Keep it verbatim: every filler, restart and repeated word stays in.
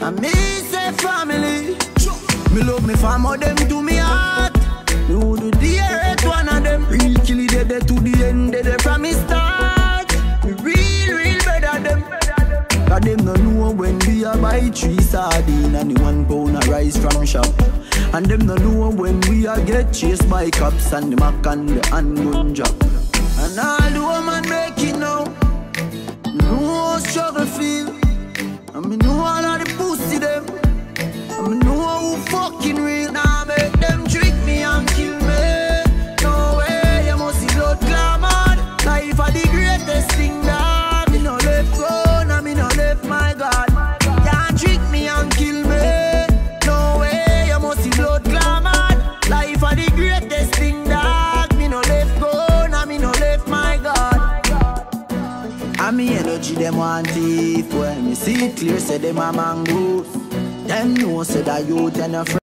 And me say family. Me love me family, them to me heart. Me would do the hate one of them. Real kill it dead to the end, dead from me start. Me real, real better them. Cause them no know when we a buy three sardine and the one pound of rice from shop. And them no know when we a get chased by cops and the mac and the handgun drop. And all the woman make it now. Me know how struggle feel. And me know all of the pussy them. And me know who fucking real. Now make them trick me and kill me. No way, you must see blood clamor. Life are the greatest thing that me no left go, now me no left my God. Can't trick me and kill me. No way, you must see blood clamor. Life are the greatest thing that me no left go, now me no left my God. And me energy them want thief. When me see it clear, say them a mongoose. Them know say that youth and a friend.